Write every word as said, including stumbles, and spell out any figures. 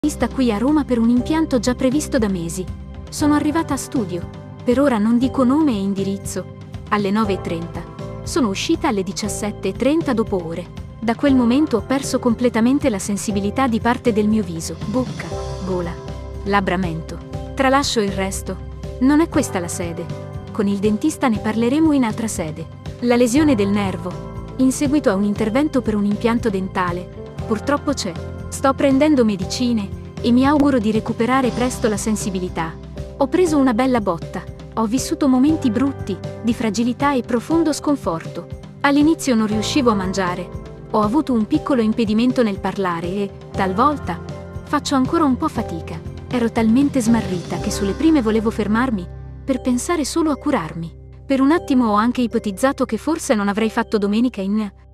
Sta qui a Roma per un impianto già previsto da mesi. Sono arrivata a studio. Per ora non dico nome e indirizzo. Alle nove e trenta. Sono uscita alle diciassette e trenta dopo ore. Da quel momento ho perso completamente la sensibilità di parte del mio viso, bocca, gola, labbra, mento. Tralascio il resto. Non è questa la sede. Con il dentista ne parleremo in altra sede. La lesione del nervo. In seguito a un intervento per un impianto dentale. Purtroppo c'è. Sto prendendo medicine e mi auguro di recuperare presto la sensibilità. Ho preso una bella botta. Ho vissuto momenti brutti, di fragilità e profondo sconforto. All'inizio non riuscivo a mangiare. Ho avuto un piccolo impedimento nel parlare e, talvolta, faccio ancora un po' fatica. Ero talmente smarrita che sulle prime volevo fermarmi per pensare solo a curarmi. Per un attimo ho anche ipotizzato che forse non avrei fatto domenica in